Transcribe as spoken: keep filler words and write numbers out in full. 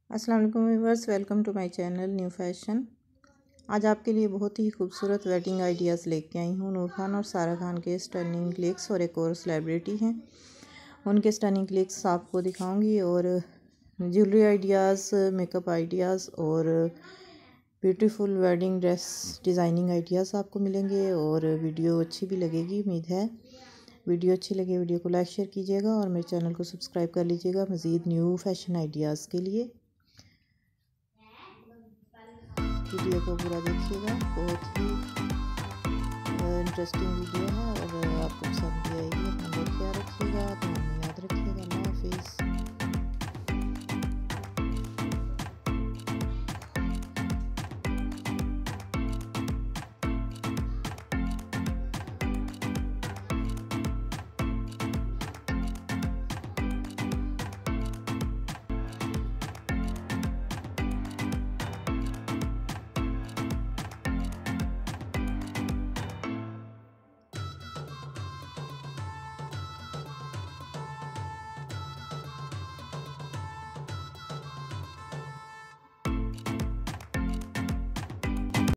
अस्सलाम वालेकुम viewers, welcome to my channel new fashion. आज आपके लिए बहुत ही खूबसूरत वेडिंग आइडियाज़ लेके आई हूँ। नूर खान और सारा खान के स्टनिंग क्लिक्स और एक और सेलिब्रिटी हैं, उनके स्टनिंग क्लिक्स आपको दिखाऊंगी और ज्वेलरी आइडियाज़, मेकअप आइडियाज़ और beautiful wedding dress designing ideas आपको मिलेंगे। और वीडियो अच्छी भी लगेगी, उम्मीद है वीडियो अच्छी लगे वीडियो को लाइक शेयर कीजिएगा और मेरे चैनल को सब्सक्राइब कर लीजिएगा मज़ीद न्यू फैशन आइडियाज़ के लिए। वीडियो को पूरा देखिएगा, बहुत ही इंटरेस्टिंग वीडियो है और आपको पसंद भी आएगी। अपना बहुत ख्याल रखिएगा, अपना याद रखिएगा। अल्लाह हाफिज़।